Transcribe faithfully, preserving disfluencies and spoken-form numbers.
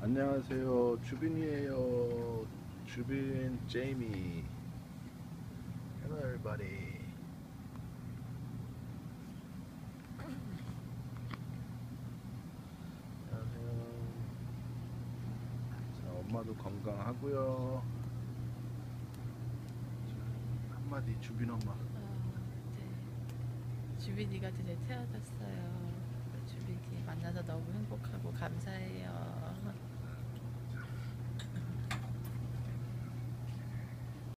안녕하세요. 주빈이에요. 주빈 제이미. Hello everybody. 안녕하세요. 자, 엄마도 건강하고요. 자, 한마디 주빈 엄마. 어, 네. 주빈이가 드디어 태어났어요. 주빈이 만나서 너무 행복하고 감사해요.